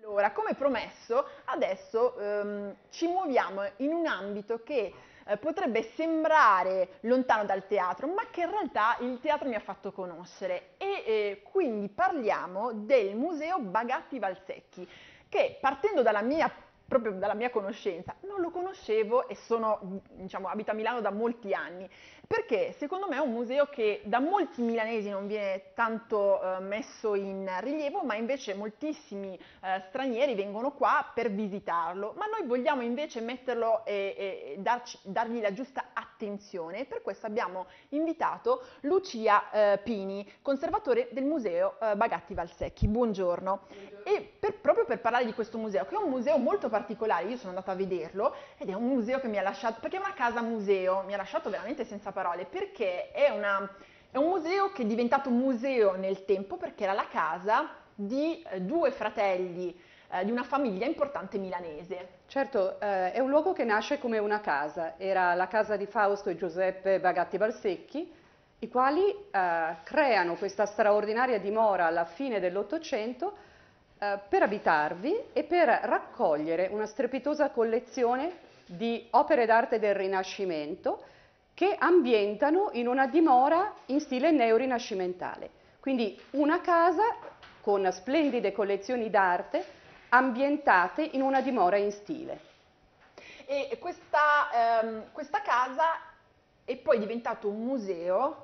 Allora, come promesso, adesso ci muoviamo in un ambito che potrebbe sembrare lontano dal teatro, ma che in realtà il teatro mi ha fatto conoscere e quindi parliamo del Museo Bagatti Valsecchi, che partendo proprio dalla mia conoscenza, non lo conoscevo e diciamo, abito a Milano da molti anni, perché secondo me è un museo che da molti milanesi non viene tanto messo in rilievo, ma invece moltissimi stranieri vengono qua per visitarlo, ma noi vogliamo invece metterlo e dargli la giusta attenzione, e per questo abbiamo invitato Lucia Pini, conservatore del Museo Bagatti Valsecchi. Buongiorno. E proprio per parlare di questo museo, che è un museo molto particolare, io sono andata a vederlo ed è un museo che mi ha lasciato, perché è una casa museo, mi ha lasciato veramente senza parole, perché è un museo che è diventato un museo nel tempo perché era la casa di due fratelli di una famiglia importante milanese. Certo, è un luogo che nasce come una casa, era la casa di Fausto e Giuseppe Bagatti Valsecchi, i quali creano questa straordinaria dimora alla fine dell'Ottocento per abitarvi e per raccogliere una strepitosa collezione di opere d'arte del Rinascimento che ambientano in una dimora in stile neorinascimentale. Quindi una casa con splendide collezioni d'arte ambientate in una dimora in stile. E questa casa è poi diventato un museo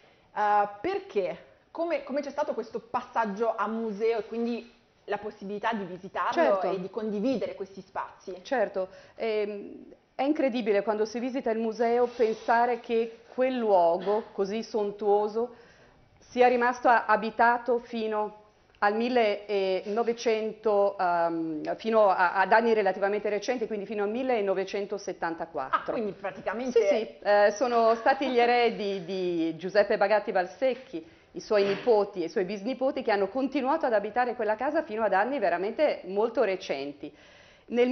perché? Come c'è stato questo passaggio a museo e quindi la possibilità di visitarlo Certo. e di condividere questi spazi? Certo, è incredibile quando si visita il museo pensare che quel luogo così sontuoso sia rimasto abitato fino al 1900, fino ad anni relativamente recenti, quindi fino al 1974. Quindi praticamente... Sì, sono stati gli eredi di Giuseppe Bagatti Valsecchi, i suoi nipoti e i suoi bisnipoti, che hanno continuato ad abitare quella casa fino ad anni veramente molto recenti. Nel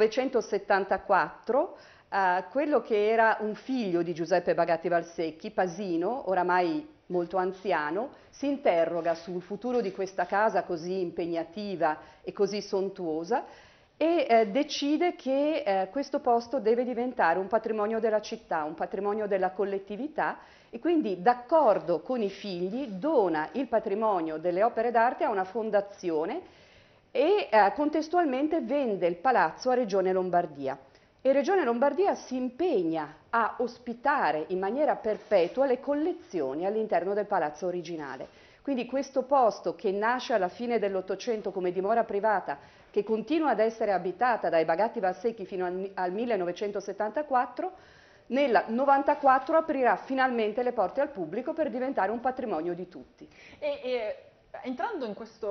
1974 quello che era un figlio di Giuseppe Bagatti Valsecchi, Pasino, oramai molto anziano, si interroga sul futuro di questa casa così impegnativa e così sontuosa e decide che questo posto deve diventare un patrimonio della città, un patrimonio della collettività, e quindi d'accordo con i figli dona il patrimonio delle opere d'arte a una fondazione e contestualmente vende il palazzo a Regione Lombardia. E Regione Lombardia si impegna a ospitare in maniera perpetua le collezioni all'interno del palazzo originale. Quindi questo posto, che nasce alla fine dell'Ottocento come dimora privata, che continua ad essere abitata dai Bagatti Valsecchi fino al 1974, nel 94 aprirà finalmente le porte al pubblico per diventare un patrimonio di tutti. Entrando in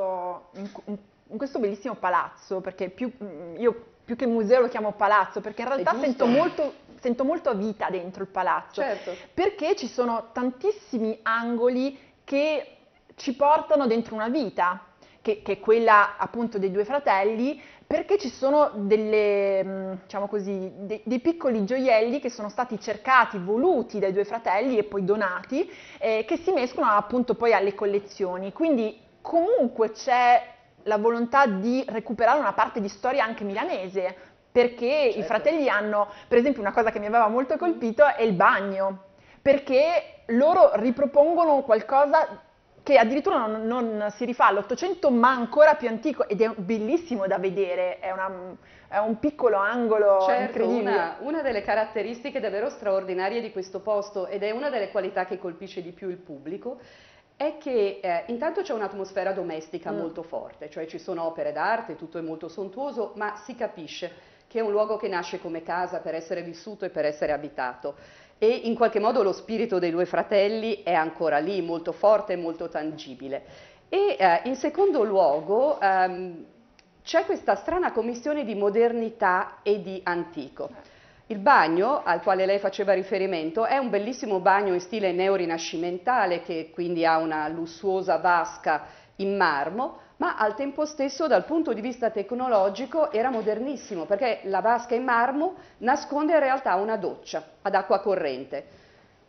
questo bellissimo palazzo, perché io più che museo lo chiamo palazzo, perché in realtà sento molto vita dentro il palazzo, certo, perché ci sono tantissimi angoli che ci portano dentro una vita, che è quella appunto dei due fratelli, perché ci sono diciamo così, dei piccoli gioielli che sono stati cercati, voluti dai due fratelli e poi donati, che si mescolano appunto poi alle collezioni. Quindi comunque c'è la volontà di recuperare una parte di storia anche milanese, perché i fratelli hanno, per esempio, una cosa che mi aveva molto colpito è il bagno, perché loro ripropongono qualcosa che addirittura non si rifà all'Ottocento, ma ancora più antico, ed è bellissimo da vedere, è un piccolo angolo incredibile. Una delle caratteristiche davvero straordinarie di questo posto, ed è una delle qualità che colpisce di più il pubblico, è che intanto c'è un'atmosfera domestica molto forte, cioè ci sono opere d'arte, tutto è molto sontuoso, ma si capisce che è un luogo che nasce come casa per essere vissuto e per essere abitato. E in qualche modo lo spirito dei due fratelli è ancora lì, molto forte e molto tangibile. E in secondo luogo c'è questa strana commistione di modernità e di antico. Il bagno al quale lei faceva riferimento è un bellissimo bagno in stile neorinascimentale, che quindi ha una lussuosa vasca in marmo, ma al tempo stesso dal punto di vista tecnologico era modernissimo, perché la vasca in marmo nasconde in realtà una doccia ad acqua corrente.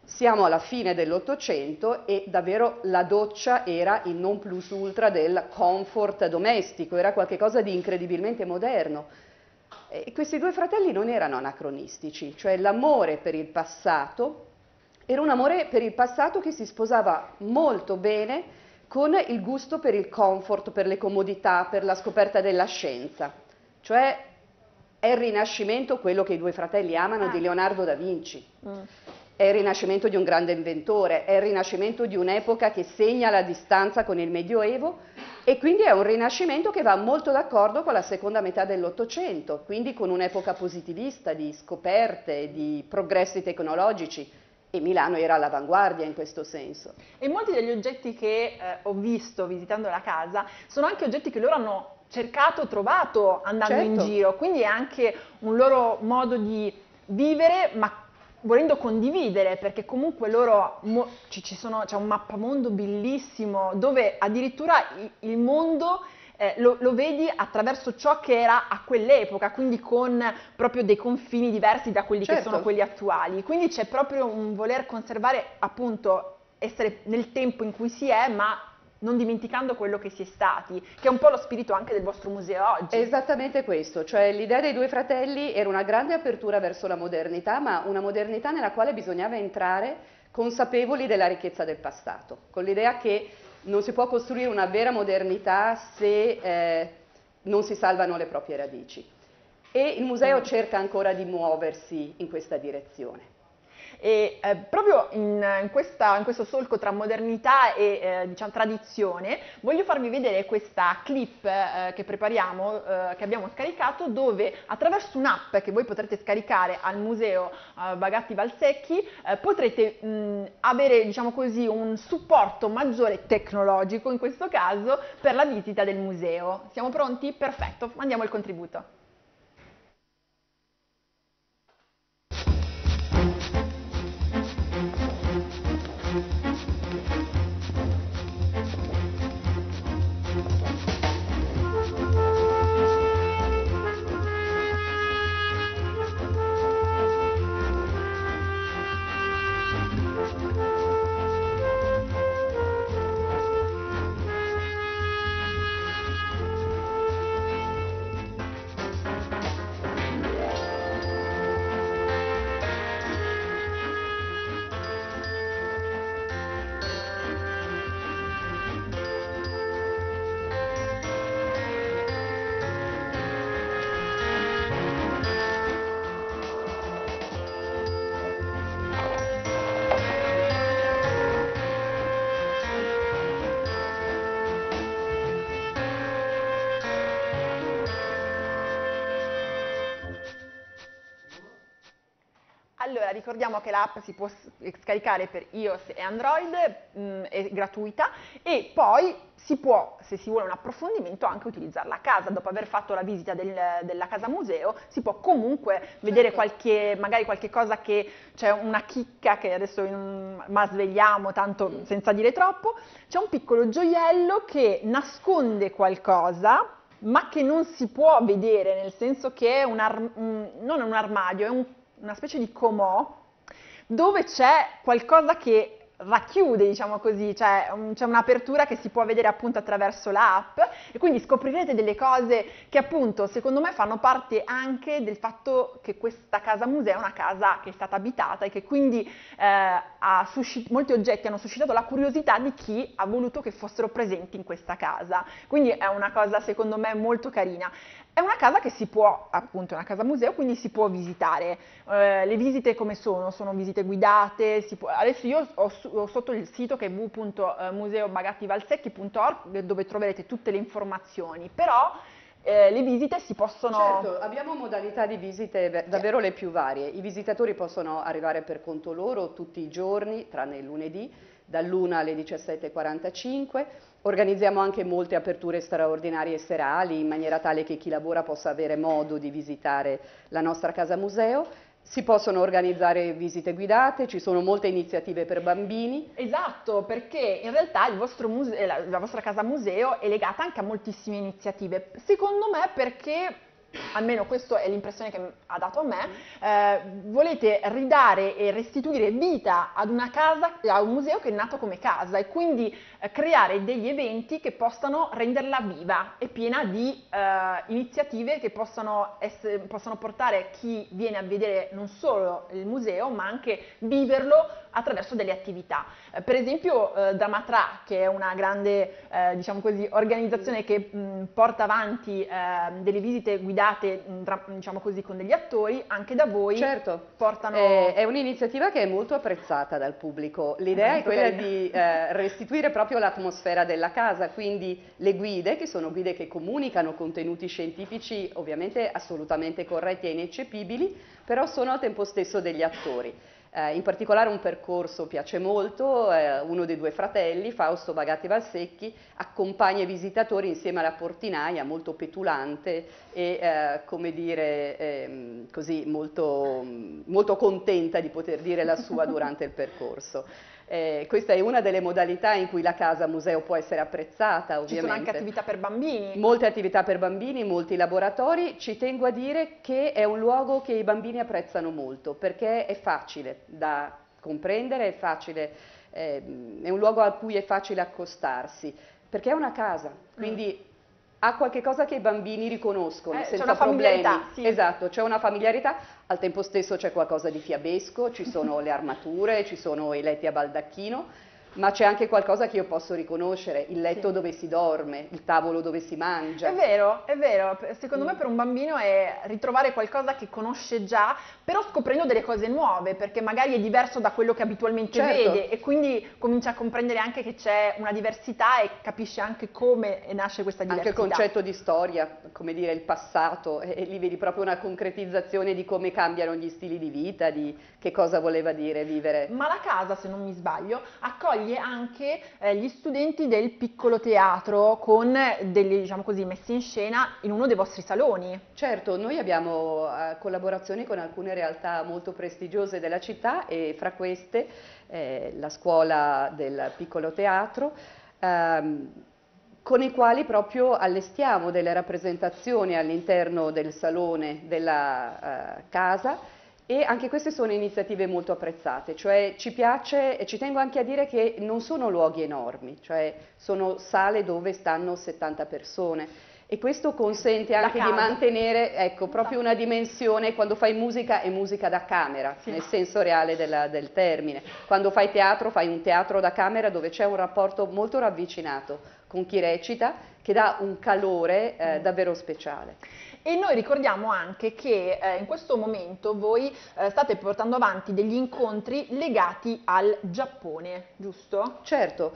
Siamo alla fine dell'Ottocento e davvero la doccia era il non plus ultra del comfort domestico, era qualcosa di incredibilmente moderno. E questi due fratelli non erano anacronistici, cioè l'amore per il passato era un amore per il passato che si sposava molto bene con il gusto per il comfort, per le comodità, per la scoperta della scienza. Cioè è il Rinascimento quello che i due fratelli amano di Leonardo da Vinci. È il rinascimento di un grande inventore, è il rinascimento di un'epoca che segna la distanza con il Medioevo e quindi è un rinascimento che va molto d'accordo con la seconda metà dell'Ottocento, quindi con un'epoca positivista di scoperte, di progressi tecnologici e Milano era all'avanguardia in questo senso. E molti degli oggetti che ho visto visitando la casa sono anche oggetti che loro hanno cercato, trovato andando in giro, quindi è anche un loro modo di vivere, ma volendo condividere, perché comunque loro c'è un mappamondo bellissimo dove addirittura il mondo lo vedi attraverso ciò che era a quell'epoca, quindi con proprio dei confini diversi da quelli che sono quelli attuali. Quindi c'è proprio un voler conservare, appunto, essere nel tempo in cui si è, ma non dimenticando quello che si è stati, che è un po' lo spirito anche del vostro museo oggi. È esattamente questo, cioè l'idea dei due fratelli era una grande apertura verso la modernità, ma una modernità nella quale bisognava entrare consapevoli della ricchezza del passato, con l'idea che non si può costruire una vera modernità se non si salvano le proprie radici. E il museo cerca ancora di muoversi in questa direzione. E proprio in questo solco tra modernità e diciamo, tradizione, voglio farvi vedere questa clip che prepariamo, che abbiamo scaricato, dove attraverso un'app che voi potrete scaricare al museo Bagatti Valsecchi potrete avere, diciamo così, un supporto maggiore tecnologico, in questo caso, per la visita del museo. Siamo pronti? Perfetto, mandiamo il contributo. Allora, ricordiamo che l'app si può scaricare per iOS e Android, è gratuita, e poi si può, se si vuole un approfondimento, anche utilizzarla a casa. Dopo aver fatto la visita della casa museo, si può comunque vedere magari qualche cosa che c'è una chicca che adesso ma svegliamo, tanto senza dire troppo. C'è un piccolo gioiello che nasconde qualcosa, ma che non si può vedere, nel senso che è non è un armadio, è una specie di comò dove c'è qualcosa che racchiude, diciamo così, c'è un'apertura che si può vedere appunto attraverso l'app, e quindi scoprirete delle cose che appunto secondo me fanno parte anche del fatto che questa casa museo è una casa che è stata abitata e che quindi molti oggetti hanno suscitato la curiosità di chi ha voluto che fossero presenti in questa casa. Quindi è una cosa secondo me molto carina. È una casa che si può, appunto, è una casa museo, quindi si può visitare. Le visite come sono? Sono visite guidate, adesso io ho sotto il sito che è www.museobagattivalsecchi.org, dove troverete tutte le informazioni, però le visite si possono... Certo, abbiamo modalità di visite davvero le più varie. I visitatori possono arrivare per conto loro tutti i giorni, tranne il lunedì, dall'1 alle 17:45. Organizziamo anche molte aperture straordinarie serali, in maniera tale che chi lavora possa avere modo di visitare la nostra casa museo. Si possono organizzare visite guidate, ci sono molte iniziative per bambini. Esatto, perché in realtà la vostra casa museo è legata anche a moltissime iniziative. Secondo me perché almeno questa è l'impressione che ha dato a me, volete ridare e restituire vita ad una casa, a un museo che è nato come casa e quindi creare degli eventi che possano renderla viva e piena di iniziative che possano portare chi viene a vedere non solo il museo ma anche viverlo attraverso delle attività. Per esempio Dramatra, che è una grande diciamo così, organizzazione che porta avanti delle visite guidate diciamo così, con degli attori, anche da voi certo, portano... è un'iniziativa che è molto apprezzata dal pubblico. L'idea è quella di restituire proprio l'atmosfera della casa, quindi le guide, che sono guide che comunicano contenuti scientifici ovviamente assolutamente corretti e ineccepibili, però sono al tempo stesso degli attori. In particolare un percorso piace molto, uno dei due fratelli, Fausto Bagatti Valsecchi, accompagna i visitatori insieme alla portinaia, molto petulante e come dire, così molto, molto contenta di poter dire la sua durante il percorso. Questa è una delle modalità in cui la casa museo può essere apprezzata, ovviamente. Ci sono anche attività per bambini? Molte attività per bambini, molti laboratori. Ci tengo a dire che è un luogo che i bambini apprezzano molto perché è facile da comprendere, è un luogo a cui è facile accostarsi, perché è una casa, quindi ha qualche cosa che i bambini riconoscono senza problemi. Sì. Esatto, c'è una familiarità, al tempo stesso c'è qualcosa di fiabesco, ci sono le armature, ci sono i letti a baldacchino, ma c'è anche qualcosa che io posso riconoscere, il letto dove si dorme, il tavolo dove si mangia. È vero, secondo me per un bambino è ritrovare qualcosa che conosce già, però scoprendo delle cose nuove, perché magari è diverso da quello che abitualmente vede e quindi comincia a comprendere anche che c'è una diversità e capisce anche come nasce questa diversità. Anche il concetto di storia, come dire, il passato, e lì vedi proprio una concretizzazione di come cambiano gli stili di vita, di che cosa voleva dire vivere. Ma la casa, se non mi sbaglio, accoglie anche gli studenti del piccolo teatro con delle, diciamo così, messe in scena in uno dei vostri saloni. Certo, noi abbiamo collaborazioni con alcune realtà molto prestigiose della città e fra queste la scuola del piccolo teatro, con i quali proprio allestiamo delle rappresentazioni all'interno del salone della casa. E anche queste sono iniziative molto apprezzate, cioè ci piace e ci tengo anche a dire che non sono luoghi enormi, cioè sono sale dove stanno 70 persone e questo consente anche di mantenere, ecco, proprio una dimensione. Quando fai musica è musica da camera, nel senso reale del termine. Quando fai teatro fai un teatro da camera dove c'è un rapporto molto ravvicinato con chi recita che dà un calore davvero speciale. E noi ricordiamo anche che in questo momento voi state portando avanti degli incontri legati al Giappone, giusto? Certo,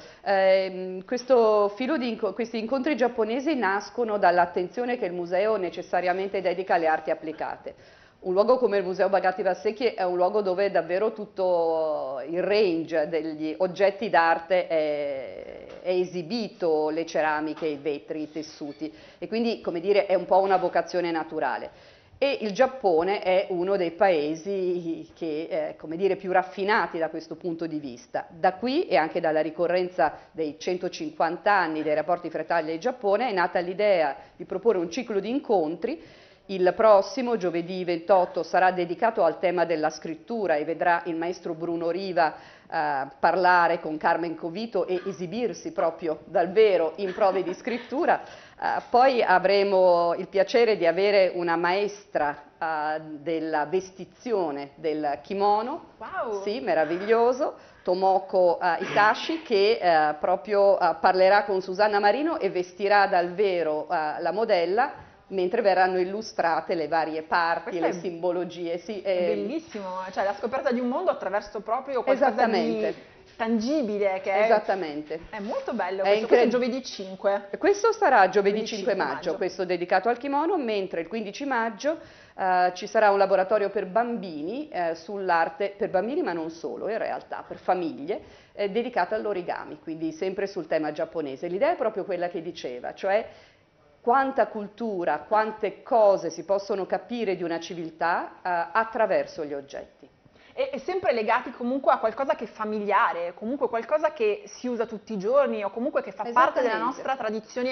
questi incontri giapponesi nascono dall'attenzione che il museo necessariamente dedica alle arti applicate. Un luogo come il Museo Bagatti Valsecchi è un luogo dove davvero tutto il range degli oggetti d'arte è esibito, le ceramiche, i vetri, i tessuti, e quindi, come dire, è un po' una vocazione naturale. E il Giappone è uno dei paesi che, come dire, più raffinati da questo punto di vista. Da qui e anche dalla ricorrenza dei 150 anni dei rapporti fra Italia e Giappone è nata l'idea di proporre un ciclo di incontri. Il prossimo, giovedì 28, sarà dedicato al tema della scrittura e vedrà il maestro Bruno Riva parlare con Carmen Covito e esibirsi proprio dal vero in prove di scrittura. Poi avremo il piacere di avere una maestra della vestizione del kimono, wow. Sì, meraviglioso, Tomoko Itachi, che proprio parlerà con Susanna Marino e vestirà dal vero la modella, mentre verranno illustrate le varie parti, le simbologie. Sì, è bellissimo, cioè la scoperta di un mondo attraverso proprio qualcosa di tangibile che Esattamente. È molto bello, questo è giovedì 5. Questo sarà giovedì 5 maggio, questo dedicato al kimono, mentre il 15 maggio ci sarà un laboratorio per bambini sull'arte, per bambini ma non solo in realtà, per famiglie, dedicato all'origami, quindi sempre sul tema giapponese. L'idea è proprio quella che diceva, cioè quanta cultura, quante cose si possono capire di una civiltà attraverso gli oggetti. E sempre legati comunque a qualcosa che è familiare, comunque qualcosa che si usa tutti i giorni o comunque che fa parte della nostra tradizione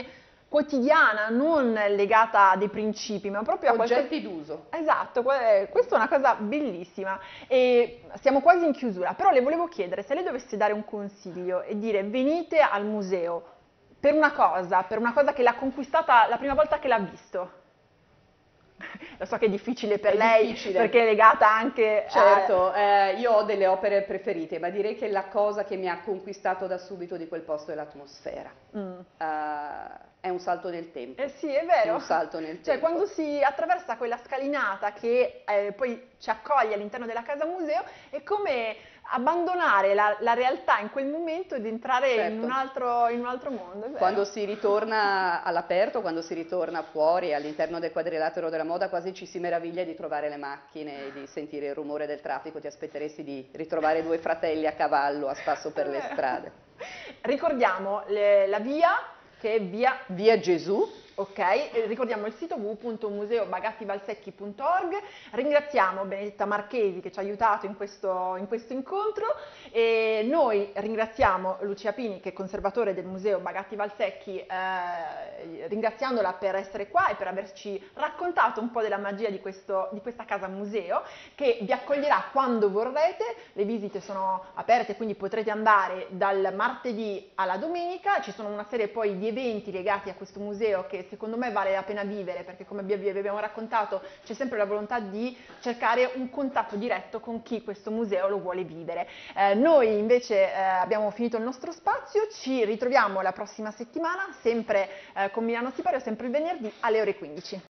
quotidiana, non legata a dei principi, ma proprio a oggetti d'uso. Esatto, questa è una cosa bellissima e siamo quasi in chiusura, però le volevo chiedere se lei dovesse dare un consiglio e dire venite al museo per una cosa che l'ha conquistata la prima volta che l'ha visto. Lo so che è difficile per lei perché è legata anche Certo, io ho delle opere preferite, ma direi che la cosa che mi ha conquistato da subito di quel posto è l'atmosfera. È un salto nel tempo. Sì, è vero. È un salto nel Cioè, tempo. quando si attraversa quella scalinata che poi ci accoglie all'interno della casa museo, è come abbandonare la realtà in quel momento ed entrare in un altro mondo. È vero. Quando si ritorna all'aperto, quando si ritorna fuori all'interno del quadrilatero della moda, quasi ci si meraviglia di trovare le macchine e di sentire il rumore del traffico, ti aspetteresti di ritrovare due fratelli a cavallo a spasso per le strade. Ricordiamo la via, che è via Gesù. Ok, ricordiamo il sito www.museobagattivalsecchi.org. Ringraziamo Benedetta Marchesi che ci ha aiutato in questo incontro e noi ringraziamo Lucia Pini che è conservatore del Museo Bagatti Valsecchi, ringraziandola per essere qua e per averci raccontato un po' della magia di questa casa museo che vi accoglierà quando vorrete. Le visite sono aperte, quindi potrete andare dal martedì alla domenica. Ci sono una serie poi di eventi legati a questo museo che secondo me vale la pena vivere, perché come vi abbiamo raccontato c'è sempre la volontà di cercare un contatto diretto con chi questo museo lo vuole vivere. Noi invece abbiamo finito il nostro spazio, ci ritroviamo la prossima settimana, sempre con Milano Sipario, sempre il venerdì alle ore 15.